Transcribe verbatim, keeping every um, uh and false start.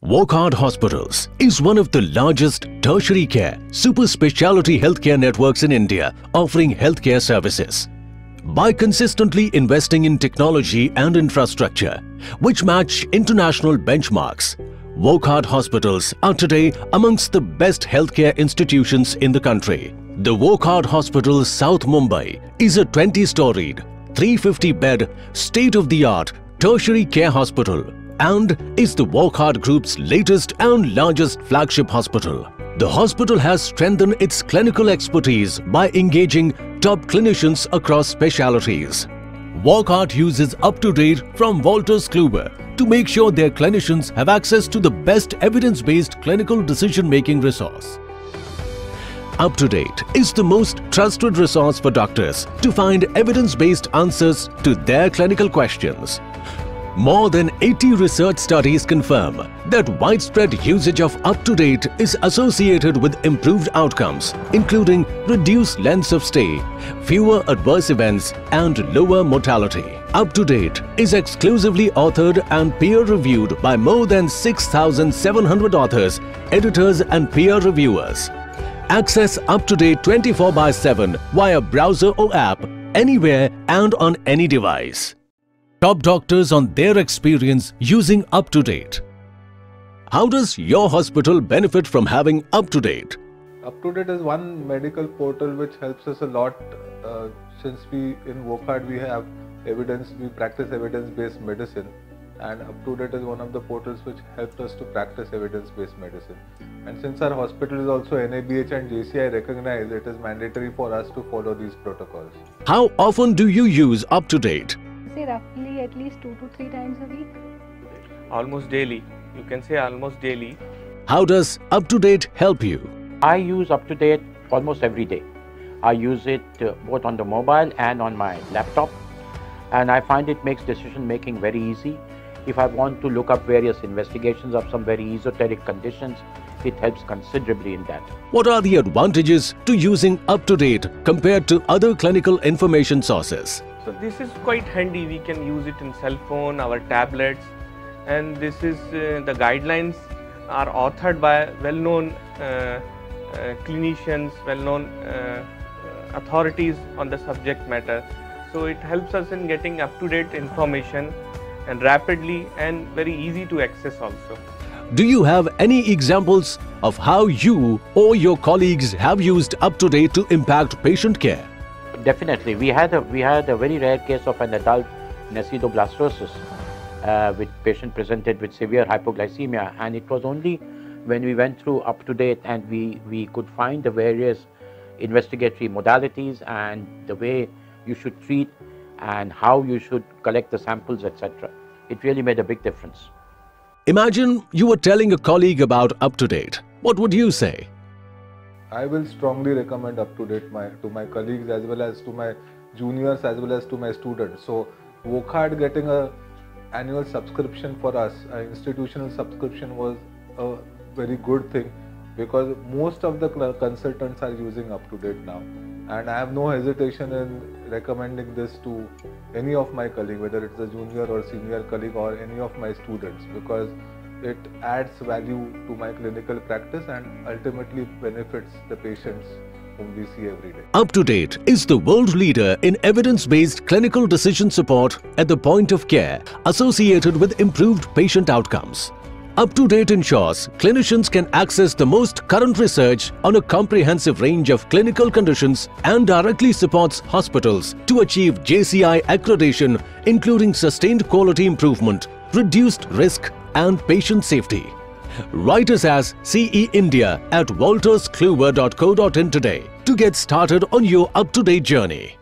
Wockhardt Hospitals is one of the largest tertiary care, super specialty healthcare networks in India, offering healthcare services. By consistently investing in technology and infrastructure, which match international benchmarks, Wockhardt Hospitals are today amongst the best healthcare institutions in the country. The Wockhardt Hospital, South Mumbai, is a twenty-storied, three hundred fifty bed, state-of-the-art tertiary care hospital and is the Wockhardt Group's latest and largest flagship hospital. The hospital has strengthened its clinical expertise by engaging top clinicians across specialties. Wockhardt uses UpToDate from Wolters Kluwer to make sure their clinicians have access to the best evidence-based clinical decision-making resource. UpToDate is the most trusted resource for doctors to find evidence-based answers to their clinical questions. More than eighty research studies confirm that widespread usage of UpToDate is associated with improved outcomes, including reduced lengths of stay, fewer adverse events, and lower mortality. UpToDate is exclusively authored and peer-reviewed by more than six thousand seven hundred authors, editors, and peer reviewers. Access UpToDate twenty-four by seven via browser or app, anywhere and on any device. Top doctors on their experience using UpToDate. How does your hospital benefit from having UpToDate? UpToDate is one medical portal which helps us a lot. Uh, since we in Wockhardt we have evidence, we practice evidence-based medicine, and UpToDate is one of the portals which helped us to practice evidence-based medicine. And since our hospital is also N A B H and J C I recognized, it is mandatory for us to follow these protocols. How often do you use UpToDate? Say roughly at least two to three times a week. Almost daily. You can say almost daily. How does UpToDate help you? I use UpToDate almost every day. I use it uh, both on the mobile and on my laptop, and I find it makes decision making very easy. If I want to look up various investigations of some very esoteric conditions, it helps considerably in that. What are the advantages to using UpToDate compared to other clinical information sources? So this is quite handy. We can use it in cell phone, our tablets, and this is uh, the guidelines are authored by well-known uh, uh, clinicians, well-known uh, authorities on the subject matter. So it helps us in getting up-to-date information and rapidly and very easy to access also. Do you have any examples of how you or your colleagues have used UpToDate to impact patient care? Definitely. We had a, we had a very rare case of an adult acidoblastosis, uh, with patient presented with severe hypoglycemia, and it was only when we went through UpToDate and we, we could find the various investigatory modalities and the way you should treat and how you should collect the samples, et cetera. It really made a big difference. Imagine you were telling a colleague about UpToDate. What would you say? I will strongly recommend UpToDate my, to my colleagues as well as to my juniors as well as to my students. So Wockhardt getting a annual subscription for us, an institutional subscription, was a very good thing, because most of the consultants are using UpToDate now, and I have no hesitation in recommending this to any of my colleagues, whether it's a junior or senior colleague or any of my students, because it adds value to my clinical practice and ultimately benefits the patients whom we see every day. UpToDate is the world leader in evidence-based clinical decision support at the point of care associated with improved patient outcomes. UpToDate ensures clinicians can access the most current research on a comprehensive range of clinical conditions and directly supports hospitals to achieve J C I accreditation, including sustained quality improvement, reduced risk, and patient safety. Write us as C E India at wolters kluwer dot co dot in today to get started on your UpToDate journey.